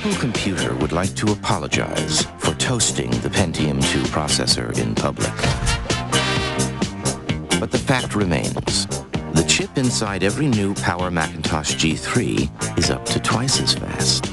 Apple Computer would like to apologize for toasting the Pentium 2 processor in public. But the fact remains. The chip inside every new Power Macintosh G3 is up to twice as fast.